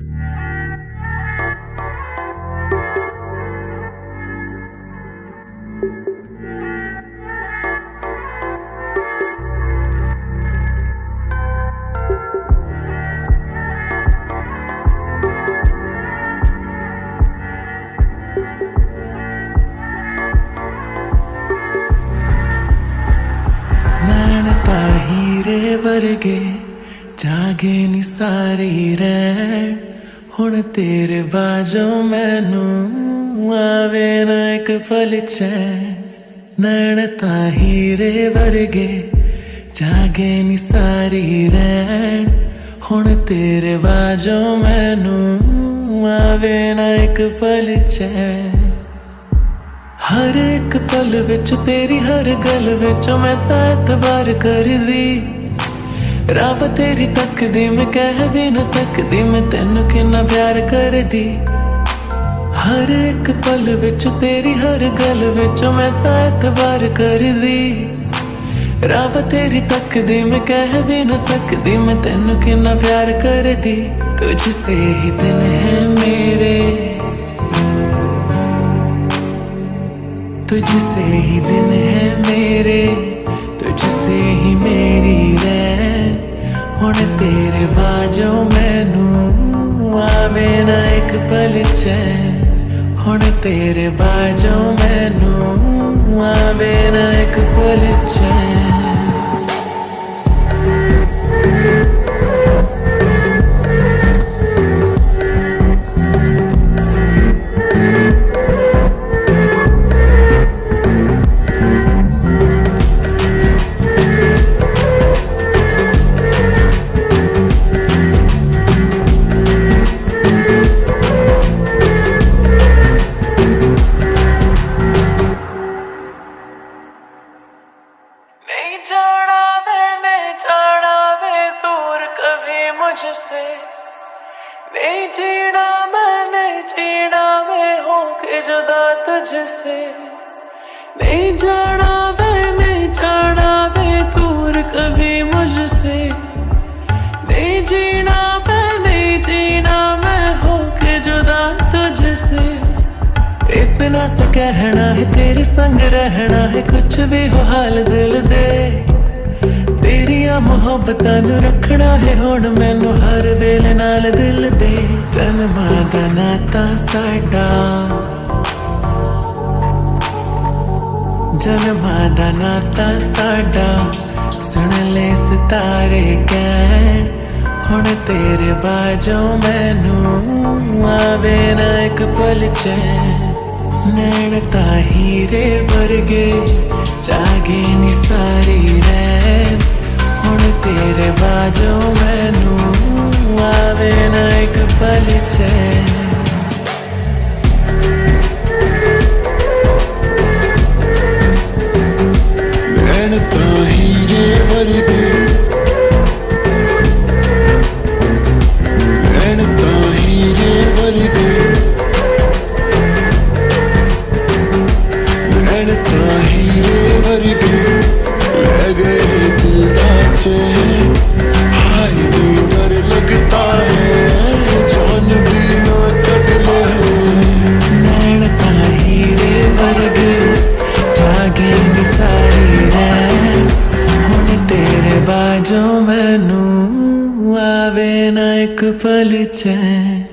हीरे वर्गे जागे नी सारी रैन हुण तेरे बाजों मैनू आवे ना एक पल चैन। नैन तां हीरे वर्गे जागे नी सारी रैन हुण तेरे बाजों मैनू आवे ना एक पल चैन। हर एक पल विच तेरी हर गल विच मैं तां एतबार करदी। रब तेरी तकदी मैं कह भी न सकदी मैं तैनू किन्ना प्यार करदी। हर एक पल विच तेरी हर गल विच मैं तां एतबार करदी। रब तेरी तकदी मैं कह भी न सकदी मैं तैनू किन्ना प्यार करदी। तुझसे ही दिन है मेरे, तुझसे ही दिन है मेरे, तुझसे ही मेरी रैन हुण तेरे बाजों मैनू आवे ना एक पल चैन। हुण तेरे बाजों मैनू आवे ना एक पल चैन। नहीं जाना वे दूर कभी मुझसे, नहीं जीना मैंने जीना मैं हूँ कि जुदा तुझसे। नहीं जाना वे दूर कभी मुझसे, नहीं जीना मैं हूँ कि जुदा तुझसे। इतना सा कहना है तेरे संग रहना है कुछ भी हो हाल दिल दे। तेरिया मोहब्बतां नू रखना है हुण मैनू हर वेले नाल दिल दे। जन्मां दा नाता साडा, जन्मां दा नाता साडा सुन ले सितारे कहण हुण तेरे बाजों मैनू आवे ना एक पल चैन। नैन तां हीरे वर्गे जागे नी सारी रैन हुण तेरे बाजों मैनू आवे ना एक पल चैन। नैन तां हीरे वर्गे, नैन तां हीरे वर्गे, नैन तां हीरे वर्गे ले गए दिल दा चैन। हाय नी डर लगता है जान भी ना कट ले। नैन तां हीरे वर्गे जागे नी सारी रैन हुण तेरे बाजों मैनू आवे ना एक पल चैन।